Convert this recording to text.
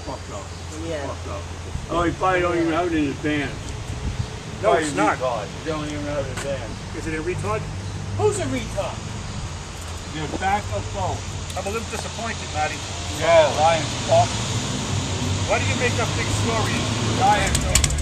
fucked up. Yeah. Fucked up. Oh, he probably don't even have it in his band. No, it's not. They don't even have it in his band. Is it a retard? Who's a retard? Your backup phone. I'm a little disappointed, Matty. Yeah, lying fuck. Why do you make up big stories? Lying.